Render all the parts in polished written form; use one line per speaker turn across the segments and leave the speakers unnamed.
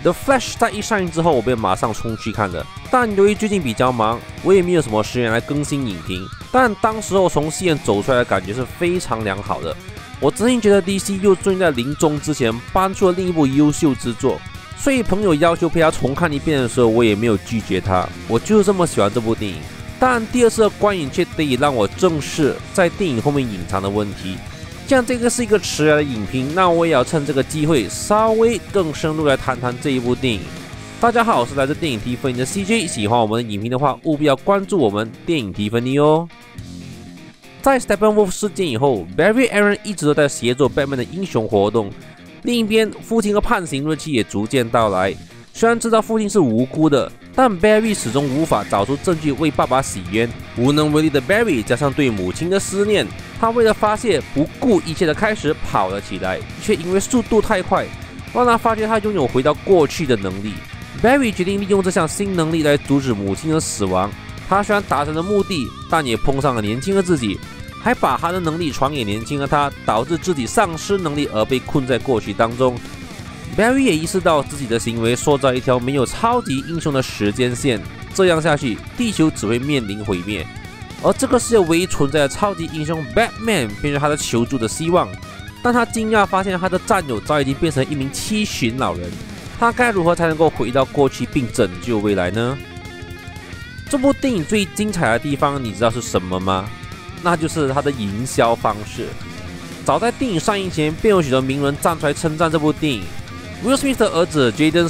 The Flash 在一上映之后，我便马上冲去看了。但由于最近比较忙，我也没有什么时间来更新影评。但当时候从戏院走出来的感觉是非常良好的。我真心觉得 DC 又终于在临终之前搬出了另一部优秀之作，所以朋友要求陪他重看一遍的时候，我也没有拒绝他。我就是这么喜欢这部电影。但第二次的观影却得以让我正视在电影后面隐藏的问题。既然这个是一个迟来的影评，那我也要趁这个机会稍微更深入来谈谈这一部电影。大家好，我是来自电影提分的 CJ， 喜欢我们的影评的话，务必要关注我们电影提分哦。在 Steppenwolf 事件以后 ，Barry Allen 一直都在协助 Batman 的英雄活动。另一边，父亲的判刑日期也逐渐到来。虽然知道父亲是无辜的，但 Barry 始终无法找出证据为爸爸洗冤。无能为力的 Barry 加上对母亲的思念，他为了发泄，不顾一切的开始跑了起来，却因为速度太快，让他发觉他拥有回到过去的能力。Barry 决定利用这项新能力来阻止母亲的死亡。他虽然达成了目的，但也碰上了年轻的自己，还把他的能力传给年轻的他，导致自己丧失能力而被困在过去当中。Barry 也意识到自己的行为塑造一条没有超级英雄的时间线，这样下去，地球只会面临毁灭。而这个世界唯一存在的超级英雄 Batman 便是他的求助的希望。但他惊讶发现他的战友早已经变成一名七旬老人，他该如何才能够回到过去并拯救未来呢？这部电影最精彩的地方，你知道是什么吗？那就是它的营销方式。早在电影上映前，便有许多名人站出来称赞这部电影。Will Smith 的儿子 Jaden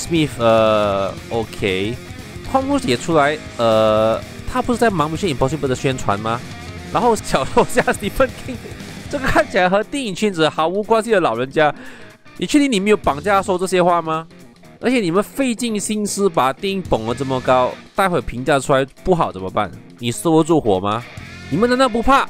Smith，OK，Tom Cruise 也出来，他不是在忙 Mission Impossible 的宣传吗？然后小说家 Stephen King， 这个看起来和电影圈子毫无关系的老人家，你确定你没有绑架说这些话吗？而且你们费尽心思把电影捧得这么高，待会评价出来不好怎么办？你收得住火吗？你们难道不怕？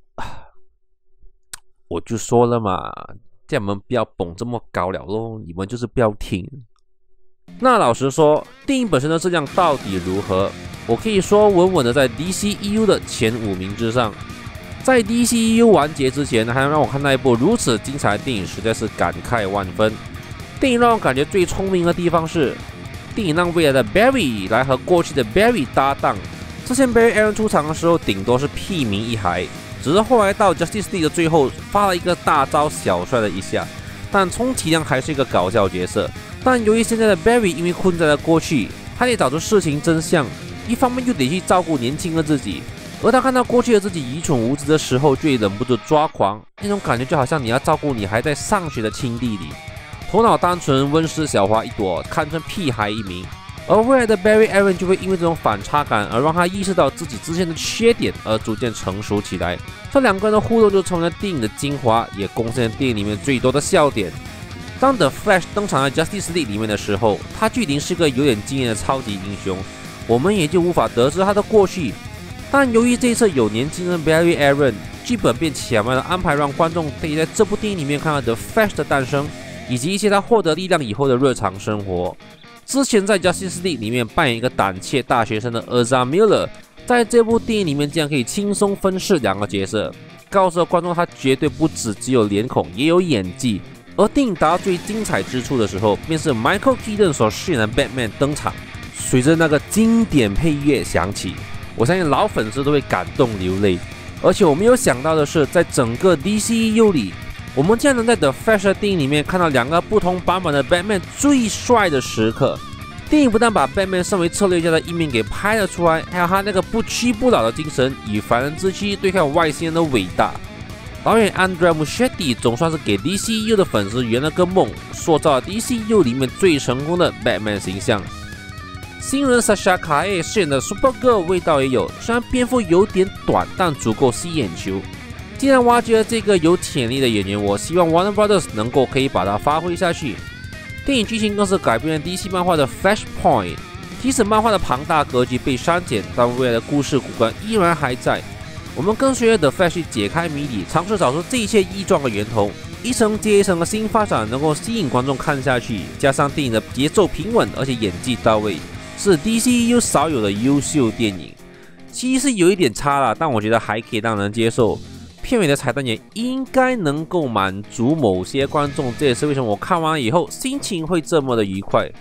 我就说了嘛，叫你们不要捧这么高了咯，你们就是不要听。那老实说，电影本身的质量到底如何？我可以说稳稳的在 DCEU 的前5名之上。在 DCEU 完结之前，还能让我看到一部如此精彩的电影，实在是感慨万分。电影让我感觉最聪明的地方是，电影让未来的 Barry 来和过去的 Barry 搭档。之前 Barry Allen 出场的时候，顶多是屁民一孩，只是后来到 Justice League 的最后发了一个大招，小帅了一下，但充其量还是一个搞笑角色。但由于现在的 Barry 因为困在了过去，他得找出事情真相，一方面又得去照顾年轻的自己，而他看到过去的自己愚蠢无知的时候，就会忍不住抓狂，那种感觉就好像你要照顾你还在上学的亲弟弟，头脑单纯，温室小花一朵，堪称屁孩一名。而未来的 Barry Allen 就会因为这种反差感而让他意识到自己之前的缺点，而逐渐成熟起来。这两个人的互动就成为了电影的精华，也贡献了电影里面最多的笑点。当 The Flash 登场在 Justice League 里面的时候，他就已经是个有点经验的超级英雄，我们也就无法得知他的过去。但由于这一次有年轻人 Barry Allen， 剧本便巧妙的安排让观众可以在这部电影里面看到 The Flash 的诞生，以及一些他获得力量以后的日常生活。之前在 Justice League 里面扮演一个胆怯大学生的 Ezra Miller， 在这部电影里面竟然可以轻松分饰2个角色，告诉观众他绝对不只有脸孔，也有演技。而电影达到最精彩之处的时候，便是 Michael Keaton 所饰演的 Batman 登场，随着那个经典配乐响起，我相信老粉丝都会感动流泪。而且我没有想到的是，在整个 DCEU 里，我们竟然能在 The Flash 的电影里面看到2个不同版本的 Batman 最帅的时刻。电影不但把 Batman 身为策略家的一面给拍了出来，还有他那个不屈不挠的精神，以凡人之躯对抗外星人的伟大。导演 Andrea Muschietti 总算是给 DCEU 的粉丝圆了个梦，塑造了 DCEU 里面最成功的 Batman 形象。新人 Sasha Calle 饰演的 Supergirl 味道也有，虽然篇幅有点短，但足够吸眼球。既然挖掘了这个有潜力的演员，我希望 Warner Brothers 能够可以把它发挥下去。电影剧情更是改编了 DC 漫画的 Flashpoint， 即使漫画的庞大格局被删减，但未来的故事骨干依然还在。我们跟随着 The Flash 解开谜底，尝试找出这一切异状的源头，一层接一层的新发展能够吸引观众看下去，加上电影的节奏平稳，而且演技到位，是 DCEU 少有的优秀电影。其实是有一点差了，但我觉得还可以让人接受。片尾的彩蛋也应该能够满足某些观众，这也是为什么我看完以后心情会这么的愉快。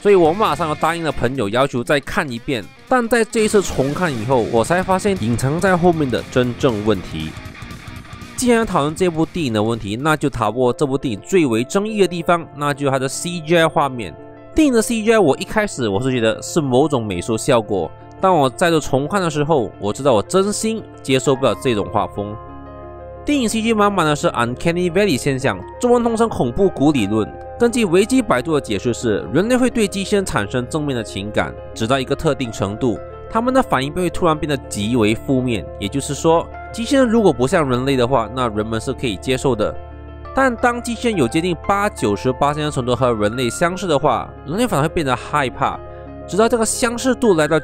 所以我马上答应了朋友要求再看一遍。但在这一次重看以后，我才发现隐藏在后面的真正问题。既然讨论这部电影的问题，那就逃不过这部电影最为争议的地方，那就是它的 CGI 画面。电影的 CGI 我一开始是觉得是某种美术效果，当我再度重看的时候，我知道我真心接受不了这种画风。电影 CG 满满的是 Uncanny Valley 现象，中文通称恐怖谷理论。根据维基百度的解释是，人类会对机器人产生正面的情感，直到一个特定程度，他们的反应会突然变得极为负面。也就是说，机器人如果不像人类的话，那人们是可以接受的。但当机器人有接近80-90%的程度和人类相似的话，人类反而会变得害怕，直到这个相似度来到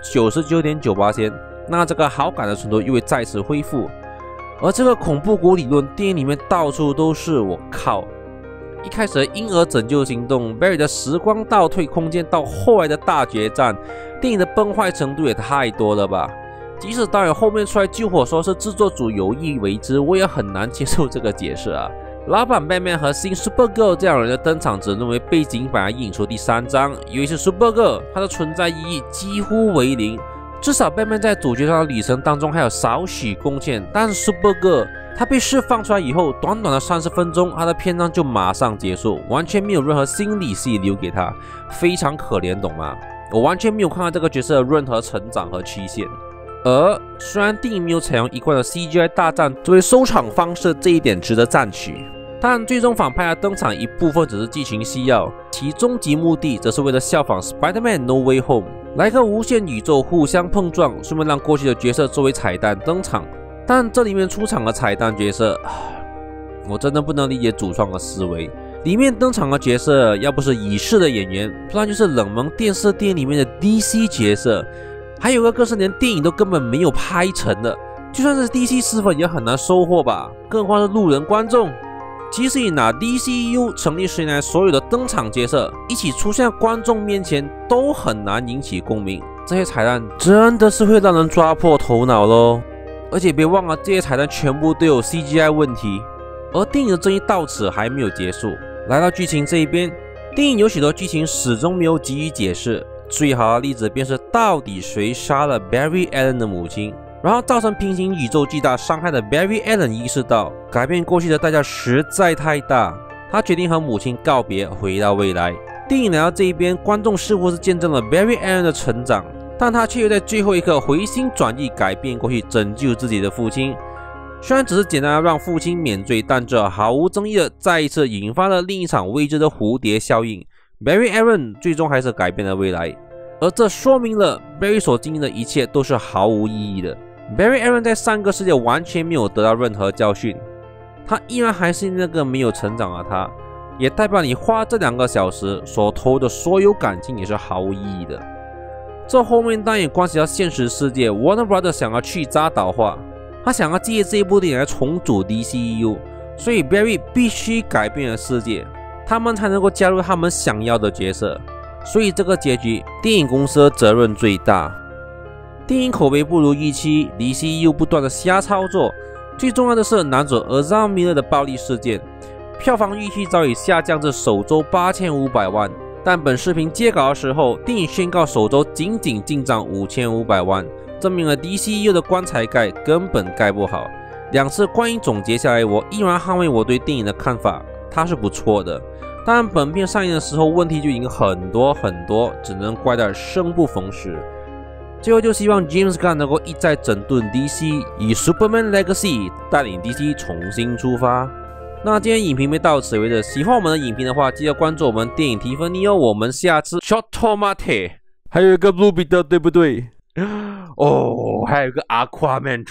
99.9%，那这个好感的程度又会再次恢复。而这个恐怖谷理论，电影里面到处都是，我靠！一开始的婴儿拯救行动 ，Barry 的时光倒退空间，到后来的大决战，电影的崩坏程度也太多了吧！即使导演后面出来救火说是制作组有意为之，我也很难接受这个解释啊。老版 Batman 和新 Supergirl 这样人的登场只沦为背景板而引出第3章，尤其是 Supergirl， 它的存在意义几乎为零。至少 Batman 在主角上的旅程当中还有少许贡献，但 Supergirl 他被释放出来以后，短短的30分钟，他的篇章就马上结束，完全没有任何心理戏留给他，非常可怜，懂吗？我完全没有看到这个角色的任何成长和曲线。而虽然电影没有采用一贯的 CGI 大战作为收场方式，这一点值得赞许，但最终反派的登场一部分只是剧情需要，其终极目的则是为了效仿 Spider-Man No Way Home 来个无限宇宙互相碰撞，顺便让过去的角色作为彩蛋登场。但这里面出场的彩蛋角色，我真的不能理解主创的思维。里面登场的角色要不是已逝的演员，不然就是冷门电视电影里面的 DC 角色，还有个更是连电影都根本没有拍成的，就算是 DC 死粉也很难收获吧，更何况是路人观众。即使你拿 DCU 成立10年来所有的登场角色一起出现在观众面前，都很难引起共鸣。这些彩蛋真的是会让人抓破头脑咯。而且别忘了，这些彩蛋全部都有 CGI 问题。而电影的争议到此还没有结束，来到剧情这一边，电影有许多剧情始终没有给予解释。最好的例子便是到底谁杀了 Barry Allen 的母亲，然后造成平行宇宙巨大伤害的 Barry Allen 意识到改变过去的代价实在太大，他决定和母亲告别，回到未来。电影来到这一边，观众似乎是见证了 Barry Allen 的成长，但他却又在最后一刻回心转意，改变过去，拯救自己的父亲。虽然只是简单的让父亲免罪，但这毫无争议的再一次引发了另一场未知的蝴蝶效应。Barry Allen 最终还是改变了未来，而这说明了 Barry 所经历的一切都是毫无意义的。Barry Allen 在上个世界完全没有得到任何教训，他依然还是那个没有成长的他，也代表你花这2个小时所投的所有感情也是毫无意义的。这后面当然也关系到现实世界 ，Warner Brothers 想要去渣导化，他想要借这一部电影来重组 DCEU， 所以 Barry 必须改变了世界，他们才能够加入他们想要的角色。所以这个结局，电影公司的责任最大。电影口碑不如预期 ，DCEU 不断的瞎操作，最重要的是男主 Ezra Miller 的暴力事件，票房预期早已下降至首周8500万。但本视频接稿的时候，电影宣告首周仅仅进账5500万，证明了 DCEU 的棺材盖根本盖不好。2次观影总结下来，我依然捍卫我对电影的看法，它是不错的。但本片上映的时候问题就已经很多，只能怪到生不逢时。最后就希望 James Gunn 能够一再整顿 DC， 以 Superman Legacy 带领 DC 重新出发。那今天影评到此为止，喜欢我们的影评的话，记得关注我们电影提分妮哦。我们下次 Short Tomate， 还有一个 Blue Beetle， 对不对？哦，还有一个 Aquaman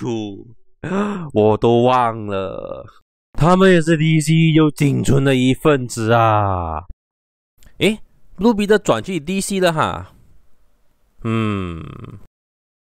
2， 我都忘了，他们也是 DC 有仅存的一份子啊。诶， Blue Beetle 转去 DC 了哈。